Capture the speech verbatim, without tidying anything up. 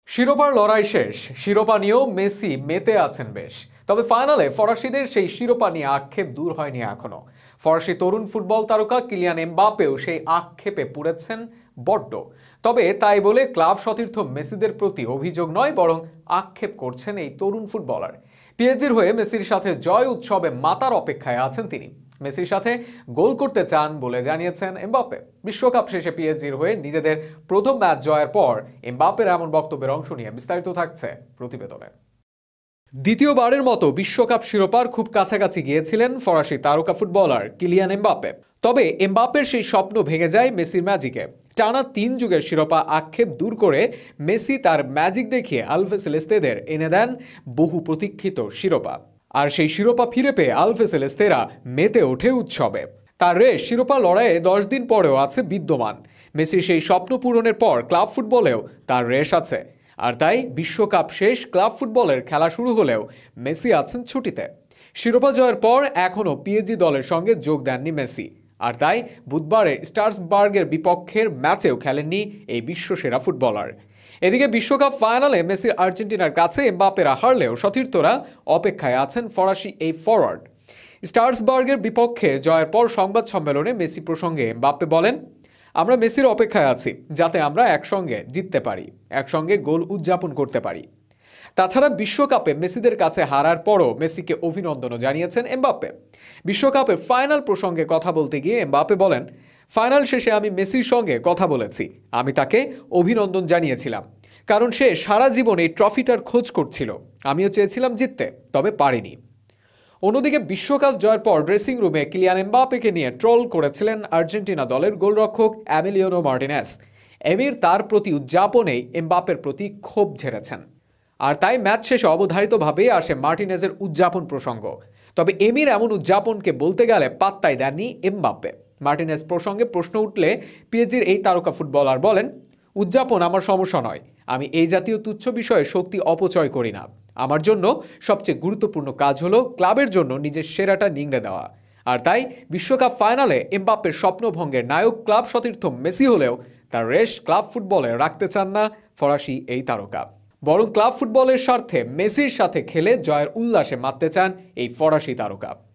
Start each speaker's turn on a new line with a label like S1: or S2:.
S1: শিরোপার লড়াই শেষ। শিরোপা নিয়েও মেসি মেতে আছেন বেশ। তবে ফাইনালে ফরাসিদের সেই শিরোপা নিয়ে আক্ষেপ দূর হয়নি এখনো। ফরাসি তরুণ ফুটবল তারকা কিলিয়ান এমবাপেও সেই আক্ষেপে পড়েছেন বড্ড। তবে তাই বলে ক্লাব সতীর্থ মেসিদের প্রতি অভিযোগ নয়, বরং আক্ষেপ করছেন এই তরুণ ফুটবলার। পিএসজির হয়ে মেসির সাথে জয় উৎসবে মাতার অপেক্ষায় আছেন তিনি। মেসির সাথে গোল করতে চান বলে জানিয়েছেন এমবাপে। বিশ্বকাপ শেষে পিএসজির হয়ে নিজেদের প্রথম ম্যাচ জয়ের পর এমবাপের এমন বক্তব্যের অংশ নিয়ে বিস্তারিত থাকছে প্রতিবেদনে। দ্বিতীয়বারের মতো বিশ্বকাপ শিরোপার খুব কাছাকাছি গিয়েছিলেন ফরাসি তারকা ফুটবলার কিলিয়ান এমবাপে। তবে এমবাপের সেই স্বপ্ন ভেঙে যায় মেসির ম্যাজিকে। টানা তিন যুগের শিরোপা আক্ষেপ দূর করে মেসি তার ম্যাজিক দেখিয়ে আলভেসেলেস্তেদের এনে দেন বহু প্রতীক্ষিত শিরোপা। আর সেই শিরোপা ফিরে পেয়ে আলভেসেলেস্তেরা মেতে ওঠে উৎসবে। তার রেশ শিরোপা লড়াইয়ে দশ দিন পরেও আছে বিদ্যমান। মেসির সেই স্বপ্ন পূরণের পর ক্লাব ফুটবলেও তার রেশ আছে। আর তাই বিশ্বকাপ শেষ, ক্লাব ফুটবলের খেলা শুরু হলেও মেসি আছেন ছুটিতে। শিরোপা জয়ের পর এখনও পিএসজি দলের সঙ্গে যোগ দেননি মেসি। আর তাই বুধবারে স্ট্রাসবার্গের বিপক্ষের ম্যাচেও খেলেননি এই বিশ্বসেরা ফুটবলার। এদিকে বিশ্বকাপ ফাইনালে মেসির আর্জেন্টিনার কাছে এমবাপেরা হারলেও সতীর্থরা অপেক্ষায় আছেন ফরাসি এই ফরওয়ার্ড। স্ট্রাসবার্গের বিপক্ষে জয়ের পর সংবাদ সম্মেলনে মেসি প্রসঙ্গে এমবাপে বলেন, আমরা মেসির অপেক্ষায় আছি যাতে আমরা একসঙ্গে জিততে পারি, একসঙ্গে গোল উদযাপন করতে পারি। তাছাড়া বিশ্বকাপে মেসিদের কাছে হারার পরও মেসিকে অভিনন্দনও জানিয়েছেন এমবাপে। বিশ্বকাপের ফাইনাল প্রসঙ্গে কথা বলতে গিয়ে এমবাপে বলেন, ফাইনাল শেষে আমি মেসির সঙ্গে কথা বলেছি। আমি তাকে অভিনন্দন জানিয়েছিলাম, কারণ সে সারা জীবন এই ট্রফিটার খোঁজ করছিল। আমিও চেয়েছিলাম জিততে, তবে পারিনি। অন্যদিকে বিশ্বকাপ জয়ের পর ড্রেসিং রুমে কিলিয়ান এমবাপেকে নিয়ে ট্রল করেছিলেন আর্জেন্টিনা দলের গোলরক্ষক এমিলিয়ানো মার্টিনেস। এমির তার প্রতি উদযাপনেই এমবাপের প্রতি ক্ষোভ ঝেড়েছেন। আর তাই ম্যাচ শেষে অবধারিতভাবেই আসে মার্টিনেজের উদযাপন প্রসঙ্গ। তবে এমির এমন উদযাপনকে বলতে গেলে পাত্তাই দেননি এমবাপে। মার্টিনেজ প্রসঙ্গে প্রশ্ন উঠলে পিএসজির এই তারকা ফুটবলার বলেন, উদযাপন আমার সমস্যা নয়। আমি এই জাতীয় তুচ্ছ বিষয়ে শক্তি অপচয় করি না। আমার জন্য সবচেয়ে গুরুত্বপূর্ণ কাজ হলো ক্লাবের জন্য নিজের সেরাটা নিংড়ে দেওয়া। আর তাই বিশ্বকাপ ফাইনালে এমবাপ্পের স্বপ্নভঙ্গের নায়ক ক্লাব সতীর্থ মেসি হলেও তার রেশ ক্লাব ফুটবলে রাখতে চান না ফরাসি এই তারকা। বরং ক্লাব ফুটবলের স্বার্থে মেসির সাথে খেলে জয়ের উল্লাসে মাততে চান এই ফরাসি তারকা।